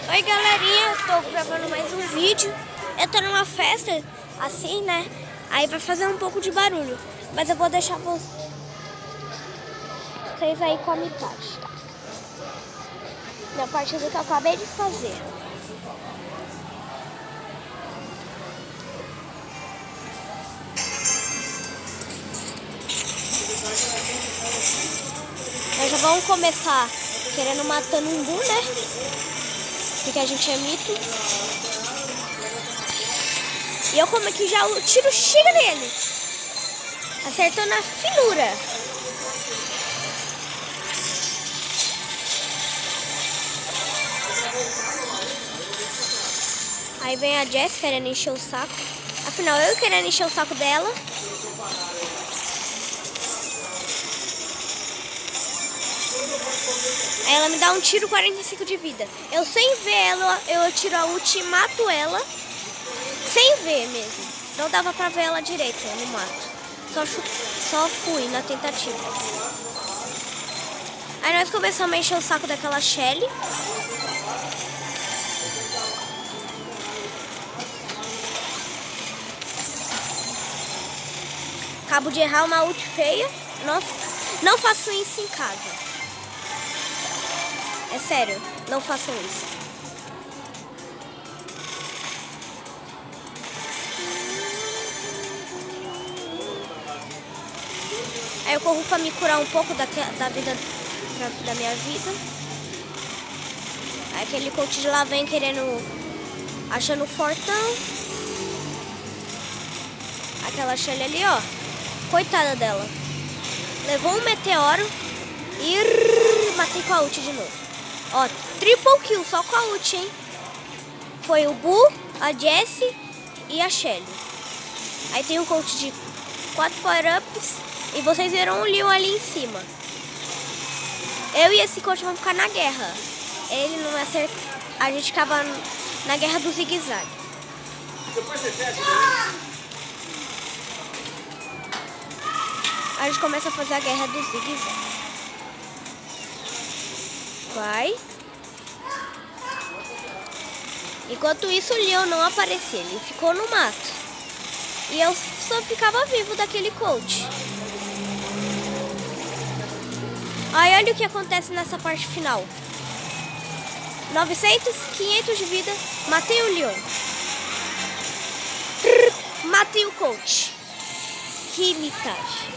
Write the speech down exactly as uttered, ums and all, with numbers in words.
Oi galerinha, eu tô gravando mais um vídeo. Eu tô numa festa, assim, né? Aí vai fazer um pouco de barulho, mas eu vou deixar vocês aí com a metade, tá? Na parte do que eu acabei de fazer. Nós já vamos começar querendo matar um Umbu, né? Porque a gente é mito. E eu como aqui já o tiro chega nele. Acertou na finura. Aí vem a Jess querendo encher o saco. Afinal, eu querendo encher o saco dela. Aí ela me dá um tiro quarenta e cinco de vida. Eu sem ver ela, eu tiro a ult e mato ela. Sem ver mesmo. Não dava pra ver ela direito no mato. Só, só fui na tentativa. Aí nós começamos a encher o saco daquela Shelly. Acabo de errar uma ult feia. Não, não faço isso em casa. É sério, não façam isso. Aí eu corro pra me curar um pouco da, da vida da, da minha vida. Aí aquele coach de lá vem querendo, achando fortão. Aquela Shelly ali, ó. Coitada dela. Levou um meteoro e matei com a ult de novo. Ó, triple kill só com a ult, hein? Foi o Bu, a Jessie e a Shelly. Aí tem um coach de quatro power-ups. E vocês viram o Leon ali em cima. Eu e esse coach vamos ficar na guerra. Ele não acerta. A gente ficava na guerra do zigue-zague. Depois você fecha, A gente começa a fazer a guerra do zigue-zague. Vai. Enquanto isso, o Leon não aparecia. Ele ficou no mato. E eu só ficava vivo daquele coach. Aí olha o que acontece nessa parte final. novecentos, quinhentos de vida. Matei o Leon. Matei o coach. Que mitagem.